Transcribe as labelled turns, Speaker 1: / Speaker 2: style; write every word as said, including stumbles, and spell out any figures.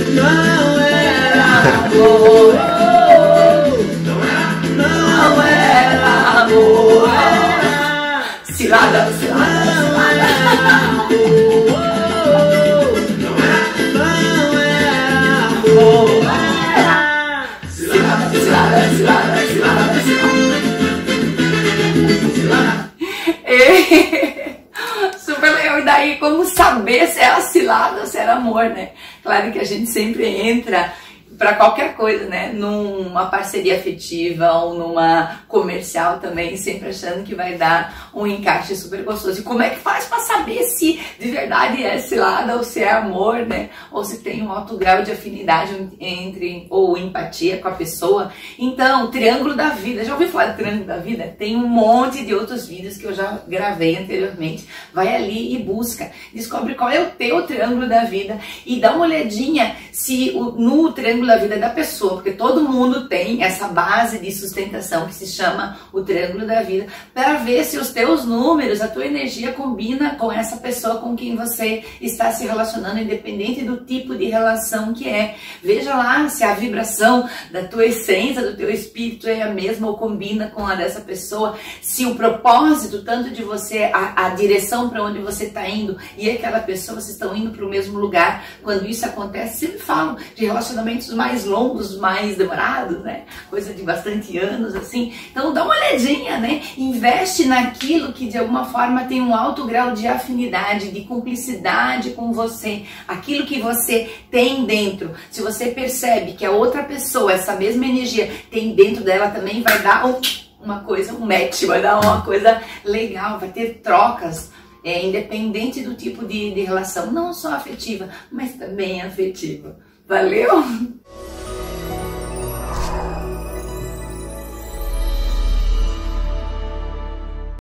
Speaker 1: Não era amor, não era amor, cilada, cilada, cilada. Cilada, cilada, cilada, cilada, cilada. Super legal. E daí, como saber se era cilada ou se era amor, né? Claro que a gente sempre entra para qualquer coisa, né? Numa parceria afetiva ou numa comercial também, sempre achando que vai dar um encaixe super gostoso. E como é que faz para saber se de verdade é cilada ou se é amor, né? Ou se tem um alto grau de afinidade entre, ou empatia com a pessoa. Então, triângulo da vida. Já ouviu falar do triângulo da vida? Tem um monte de outros vídeos que eu já gravei anteriormente. Vai ali e busca. Descobre qual é o teu triângulo da vida e dá uma olhadinha se o, no triângulo da vida da pessoa, porque todo mundo tem essa base de sustentação que se chama o triângulo da vida, para ver se os teus números, a tua energia combina com essa pessoa com quem você está se relacionando, independente do tipo de relação que é. Veja lá se a vibração da tua essência, do teu espírito é a mesma ou combina com a dessa pessoa, se o propósito, tanto de você, a, a direção para onde você está indo e aquela pessoa, vocês estão indo para o mesmo lugar. Quando isso acontece, sempre falam de relacionamentos mais longos, mais demorados, né? Coisa de bastante anos, assim. Então dá uma olhadinha, né? Investe naquilo que de alguma forma tem um alto grau de afinidade, de cumplicidade com você. Aquilo que você tem dentro. Se você percebe que a outra pessoa, essa mesma energia, tem dentro dela também, vai dar um, uma coisa, um match, vai dar uma coisa legal, vai ter trocas. É, independente do tipo de, de relação, não só afetiva, mas também afetiva. Valeu?